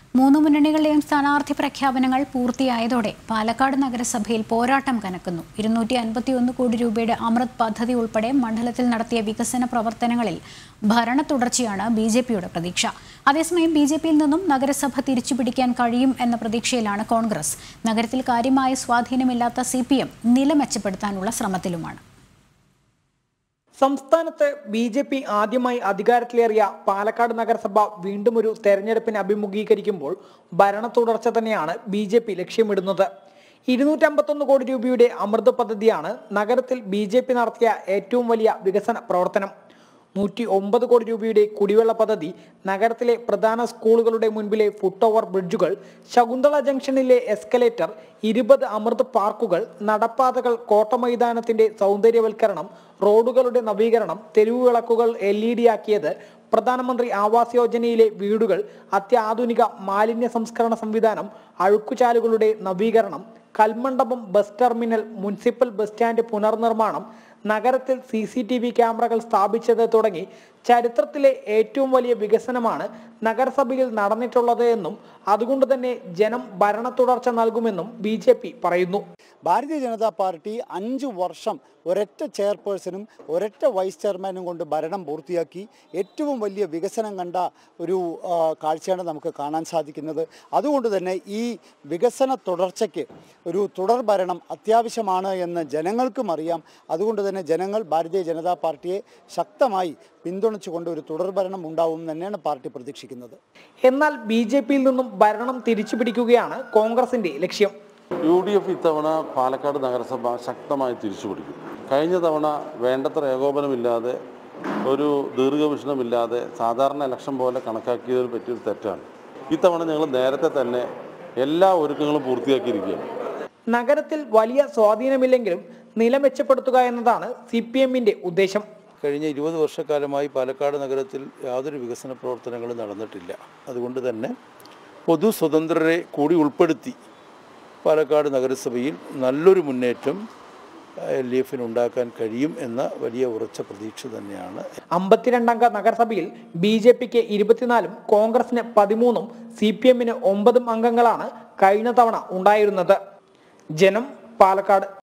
മൂന്ന് മുന്നണികളുടെയും സ്ഥാനാർത്ഥി പ്രഖ്യാപനങ്ങൾ പൂർത്തിയായതോടെ പാലക്കാട് നഗരസഭയിൽ പോരാട്ടം കനക്കുന്നു. 251 കോടി രൂപയുടെ അമൃത് പദ്ധതി ഉൾപ്പെടെ മണ്ഡലത്തിൽ നടത്തിയ വികസന പ്രവർത്തനങ്ങളിൽ ഭരണ തുടർച്ചയാണ് ബിജെപിയുടെ പ്രതീക്ഷ. അതേസമയം ബിജെപിയിൽ നിന്നും നഗരസഭ തിരിച്ചുപിടിക്കാൻ കഴിയും എന്ന പ്രതീക്ഷയിലാണ് കോൺഗ്രസ്. നഗരത്തിൽ കാര്യമായ സ്വാധീനമില്ലാത്ത സിപിഎം നില മെച്ചപ്പെടുത്താനുള്ള ശ്രമത്തിലുമാണ്. സംസ്ഥാനത്ത് ബിജെപി ആദ്യമായി അധികാരത്തിലേറിയ പാലക്കാട് നഗരസഭ വീണ്ടും ഒരു തെരഞ്ഞെടുപ്പിനെ അഭിമുഖീകരിക്കുമ്പോൾ ഭരണ തുടർച്ച തന്നെയാണ് ബിജെപി ലക്ഷ്യമിടുന്നത്. 251 കോടി രൂപയുടെ അമൃത് പദ്ധതിയാണ് നഗരത്തിൽ ബിജെപി നടത്തിയ ഏറ്റവും വലിയ വികസന പ്രവർത്തനം. 109 കോടി രൂപയുടെ കുടിവെള്ള പദ്ധതി, നഗരത്തിലെ പ്രധാന സ്കൂളുകളുടെ മുൻപിലെ ഫുട് ഓവർ ബ്രിഡ്ജുകൾ, ശകുന്തള ജംഗ്ഷനിലെ എസ്കലേറ്റർ, 20 അമൃത് പാർക്കുകൾ, നടപ്പാതകൾ, കോട്ട മൈതാനത്തിന്റെ സൗന്ദര്യവൽക്കരണം, റോഡുകളുടെ നവീകരണം, തെരുവു വിളക്കുകൾ LED ആക്കിയത്, പ്രധാനമന്ത്രി ആവാസ് യോജനയിലെ വീടുകൾ, അത്യാധുനിക മാലിന്യ സംസ്കരണ സംവിധാനം, അഴുക്കുചാലുകളുടെ നവീകരണം, Kalmandapam bus terminal, municipal bus stand പുനർനിർമ്മാണം, നഗരത്തിൽ CCTV ക്യാമറകൾ സ്ഥാപിച്ചത് തുടങ്ങി ചരിത്രത്തിലെ ഏറ്റവും വലിയ വികസനമാണ് നഗരസഭയിൽ നടന്നിട്ടുള്ളത് എന്നും അതുകൊണ്ട് തന്നെ ജനം ഭരണ തുടർച്ച നൽകുമെന്നും ബിജെപി പറയുന്നു. ഭാരതീയ ജനതാ പാർട്ടി 5 വർഷം ഒരൊറ്റ ചെയർപേഴ്സണും ഒരൊറ്റ വൈസ് ചെയർമാനും കൊണ്ട് ഭരണം പൂർത്തിയാക്കി ഏറ്റവും വലിയ വികസനം കണ്ട ഒരു കാഴ്ചയാണ് നമുക്ക് കാണാൻ സാധിക്കുന്നത്. അതുകൊണ്ട് തന്നെ ഈ വികസന തുടർച്ചയ്ക്ക് ഒരു തുടർ ഭരണം അത്യാവശ്യമാണ് എന്ന് ജനങ്ങൾക്കും അറിയാം. അതുകൊണ്ട് തന്നെ ജനങ്ങൾ ഭാരതീയ ജനതാ പാർട്ടിയെ ശക്തമായി പിന്തുണച്ചുകൊണ്ട് ഒരു തുടർ ഭരണം ഉണ്ടാവും തന്നെയാണ് പാർട്ടി പ്രതീക്ഷിക്കുന്നത്. എന്നാൽ ബിജെപിയിൽ നിന്നും ഭരണം തിരിച്ചുപിടിക്കുകയാണ് കോൺഗ്രസിന്റെ ലക്ഷ്യം. UDF ഇത്തവണ പാലക്കാട് നഗരസഭ ശക്തമായി തിരിച്ചുപിടിക്കും. കഴിഞ്ഞ തവണ വേണ്ടത്ര ഏകോപനമില്ലാതെ, ഒരു ദീർഘവീക്ഷണമില്ലാതെ സാധാരണ ഇലക്ഷൻ പോലെ കണക്കാക്കിയതിൽ പറ്റിയൊരു തെറ്റാണ്. ഇത്തവണ ഞങ്ങൾ നേരത്തെ തന്നെ എല്ലാ ഒരുക്കങ്ങളും പൂർത്തിയാക്കിയിരിക്കുകയാണ്. നഗരത്തിൽ വലിയ സ്വാധീനമില്ലെങ്കിലും നില മെച്ചപ്പെടുത്തുക എന്നതാണ് CPMന്റെ ഉദ്ദേശം. കഴിഞ്ഞ 20 വർഷക്കാലമായി പാലക്കാട് നഗരത്തിൽ യാതൊരു വികസന പ്രവർത്തനങ്ങളും നടന്നിട്ടില്ല. അതുകൊണ്ട് തന്നെ പൊതു സ്വതന്ത്രരെ കൂടി ഉൾപ്പെടുത്തി പാലക്കാട് നഗരസഭയിൽ നല്ലൊരു മുന്നേറ്റം LDFന് ഉണ്ടാക്കാൻ കഴിയും എന്ന വലിയ ഉറച്ച പ്രതീക്ഷ തന്നെയാണ്. 52 അംഗ നഗരസഭയിൽ ബിജെപിക്ക് 24, കോൺഗ്രസിന് 13, CPMന് 9 അംഗങ്ങളാണ് കഴിഞ്ഞ തവണ ഉണ്ടായിരുന്നത്. ജനം, പാലക്കാട്.